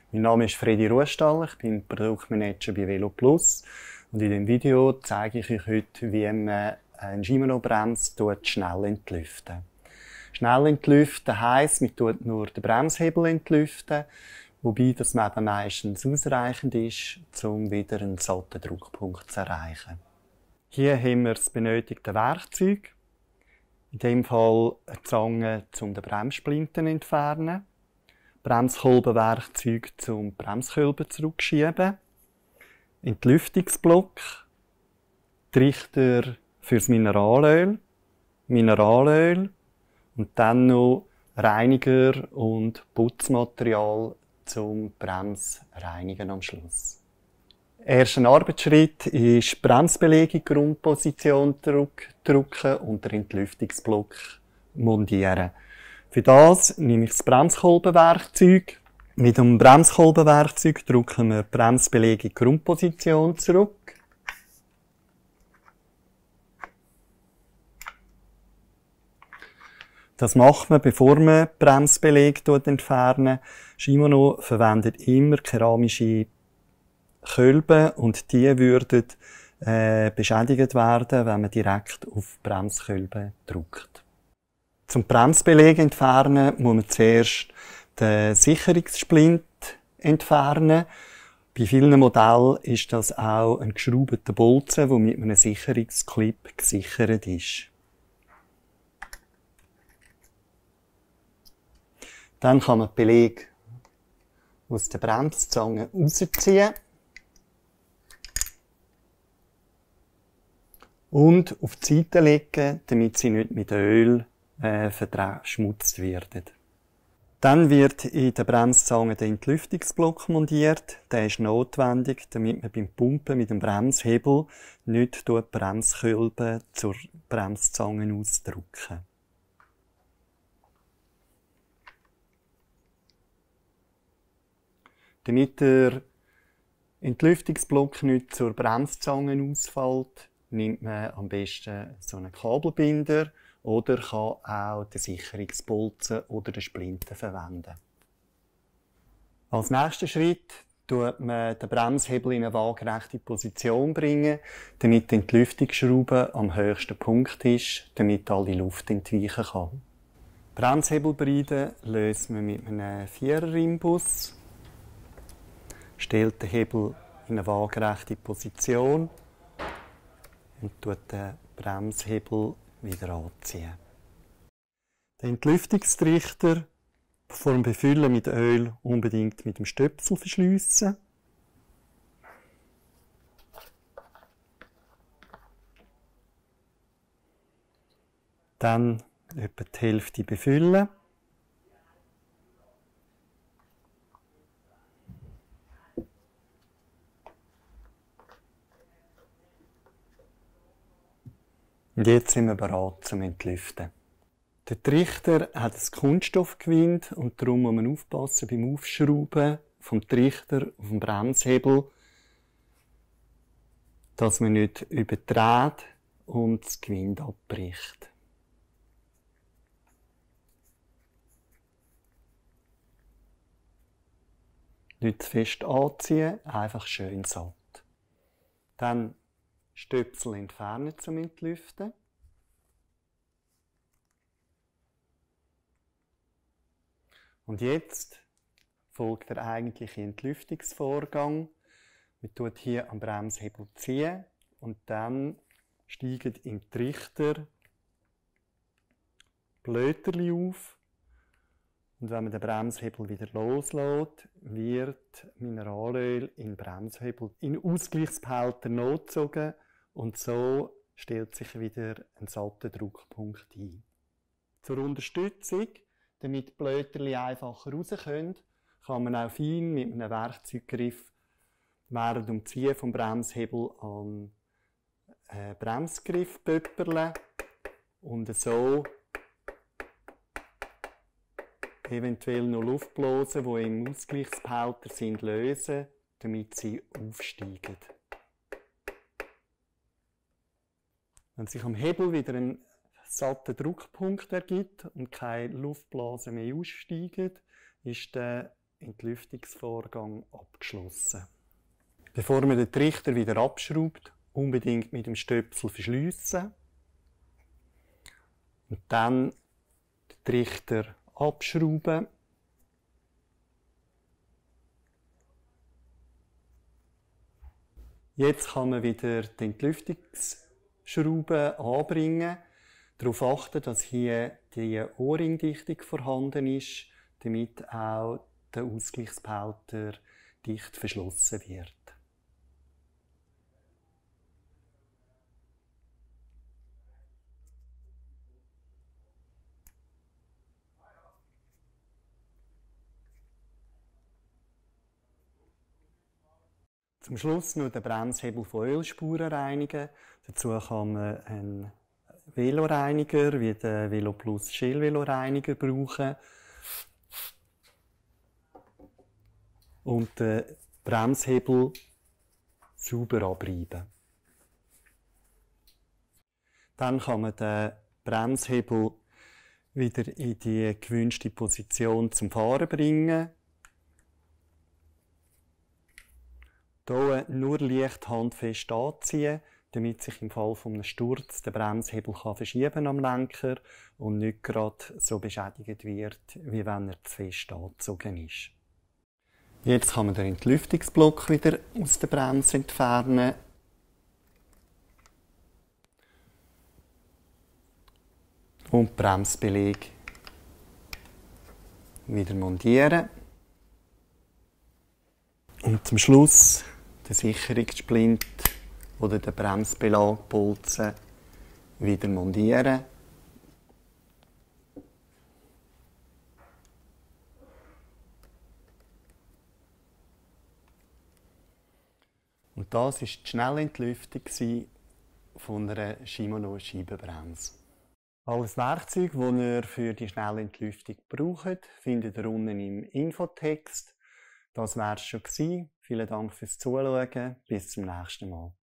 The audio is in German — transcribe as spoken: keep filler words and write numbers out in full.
Mein Name ist Fredi Ruhestall, ich bin Produktmanager bei VeloPlus und in diesem Video zeige ich euch heute, wie man eine Shimano-Bremse schnell entlüften. Schnell entlüften heisst, man tut nur den Bremshebel entlüften, wobei das eben meistens ausreichend ist, um wieder einen satten Druckpunkt zu erreichen. Hier haben wir das benötigte Werkzeug. In dem Fall eine Zange, um den Bremssplinten zu entfernen. Bremskolbenwerkzeug, um die Bremskolben zurückschieben. Entlüftungsblock. Trichter fürs Mineralöl. Mineralöl. Und dann noch Reiniger und Putzmaterial zum Bremsreinigen am Schluss. Erster Arbeitsschritt ist die Bremsbelegung Grundposition drücken und den Entlüftungsblock montieren. Für das nehme ich das Bremskolbenwerkzeug. Mit dem Bremskolbenwerkzeug drücken wir die Bremsbelegung Grundposition zurück. Das macht man, bevor man die Bremsbelegung entfernen. Shimano verwendet immer keramische Kolben und die würden äh, beschädigt werden, wenn man direkt auf die Bremskolben drückt. Zum Bremsbeleg entfernen muss man zuerst den Sicherungssplint entfernen. Bei vielen Modellen ist das auch ein geschraubeter Bolzen, der mit einem Sicherungsclip gesichert ist. Dann kann man den Beleg aus der Bremszange rausziehen und auf die Seite legen, damit sie nicht mit Öl äh, verschmutzt werden. Dann wird in der Bremszange der Entlüftungsblock montiert. Der ist notwendig, damit man beim Pumpen mit dem Bremshebel nicht durch die Bremskolben zur Bremszange ausdrücken. Damit der Entlüftungsblock nicht zur Bremszange ausfällt, nimmt man am besten so einen Kabelbinder oder kann auch den Sicherungsbolzen oder den Splinter verwenden. Als nächster Schritt tut man den Bremshebel in eine waagerechte Position bringen, damit die Entlüftungsschraube am höchsten Punkt ist, damit alle Luft entweichen kann. Bremshebelbreite löst man mit einem Vierer-Imbus. Stellt den Hebel in eine waagerechte Position und tut den Bremshebel wieder anziehen. Den Entlüftungstrichter vor dem Befüllen mit Öl unbedingt mit dem Stöpsel verschliessen. Dann etwa die Hälfte befüllen. Und jetzt sind wir bereit zum Entlüften. Der Trichter hat ein Kunststoffgewinde und darum muss man aufpassen beim Aufschrauben vom Trichter auf den Bremshebel, dass man nicht überdreht und das Gewinde abbricht. Nicht zu fest anziehen, einfach schön satt. Dann Stöpsel entfernen zum Entlüften. Und jetzt folgt der eigentliche Entlüftungsvorgang. Man tut hier am Bremshebel ziehen und dann steigen im Trichter Blöterli auf. Und wenn man den Bremshebel wieder loslässt, wird Mineralöl in den Bremshebel in Ausgleichsbehälter notgezogen und so stellt sich wieder ein satter Druckpunkt ein. Zur Unterstützung, damit die Blöterli einfacher raus können, kann man auch fein mit einem Werkzeuggriff während dem Ziehen vom Bremshebel an den Bremsgriff pöpperle und so eventuell noch Luftblasen, die im Ausgleichsbehälter sind, lösen, damit sie aufsteigen. Wenn sich am Hebel wieder ein satter Druckpunkt ergibt und keine Luftblasen mehr aussteigen, ist der Entlüftungsvorgang abgeschlossen. Bevor man den Trichter wieder abschraubt, unbedingt mit dem Stöpsel verschliessen und dann den Trichter abschrauben. Jetzt kann man wieder die Entlüftungsschraube anbringen. Darauf achten, dass hier die Ohrringdichtung vorhanden ist, damit auch der Ausgleichsbehälter dicht verschlossen wird. Zum Schluss noch den Bremshebel von Ölspuren reinigen. Dazu kann man einen Veloreiniger wie den Velo Plus Shell Veloreiniger brauchen und den Bremshebel sauber abreiben. Dann kann man den Bremshebel wieder in die gewünschte Position zum Fahren bringen. Hier nur leicht handfest anziehen, damit sich im Fall eines Sturzes der Bremshebel kann verschieben am Lenker und nicht gerade so beschädigt wird, wie wenn er zu fest angezogen ist. Jetzt kann man den Entlüftungsblock wieder aus der Bremse entfernen. Und die Bremsbeläge wieder montieren. Und zum Schluss den Sicherungssplint oder den Bremsbelagbolzen wieder montieren. Und das war die Schnellentlüftung von einer Shimano Scheibenbremse. Alles Werkzeug, das ihr für die Schnellentlüftung braucht, findet ihr unten im Infotext. Das war es schon gewesen. Vielen Dank fürs Zuschauen. Bis zum nächsten Mal.